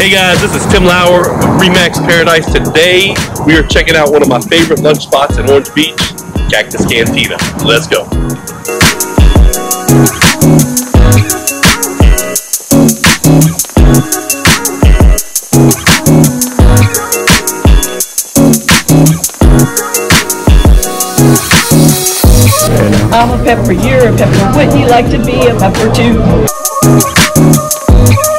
Hey guys, this is Tim Lauer with Remax Paradise. Today we are checking out one of my favorite lunch spots in Orange Beach, Cactus Cantina. Let's go. I'm a pepper, you're a pepper, wouldn't you like to be a pepper too?